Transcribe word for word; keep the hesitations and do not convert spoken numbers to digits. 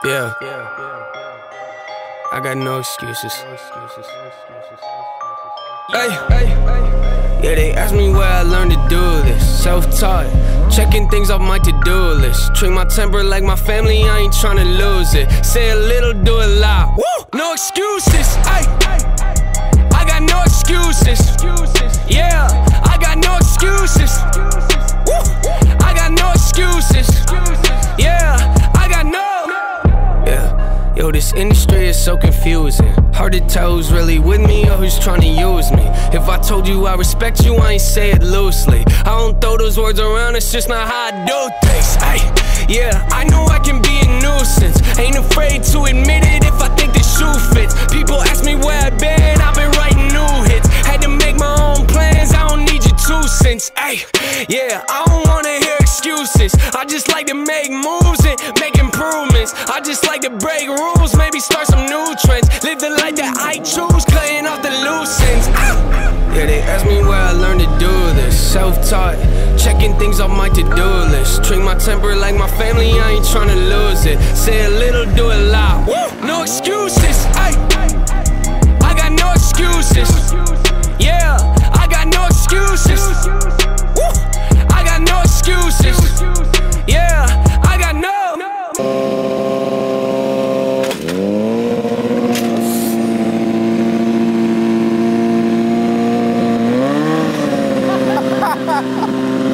Yeah, I got no excuses. Hey, yeah, they ask me where I learned to do this. Self-taught, checking things off my to-do list. Treat my temper like my family, I ain't tryna lose it. Say a little, do a lot. Woo! No excuses. Ay, I got no excuses. Yeah, I got no excuses. Woo! I got no excuses. Yeah, I got no. Yeah, yo, this industry is so confusing. Hard to tell who's really with me or who's trying to use me. If I told you I respect you, I ain't say it loosely. I don't throw those words around, it's just not how I do things. Ay, yeah, I know I can be a nuisance. Ain't afraid to admit it if I think the shoe fits. People ask me where I've been, I've been writing new hits. Had to make my own plans, I don't need your two cents. Ay, yeah, I don't wanna hear excuses. I just like to make moves and make improvements. I just like to break rules, maybe start some new trends. Live the life that I choose, cutting off the loose ends. Yeah, they ask me where I learned to do this. Self-taught, checking things off my to-do list. Treat my temper like my family, I ain't tryna lose it. Say a little, do a lot. Woo! No excuse.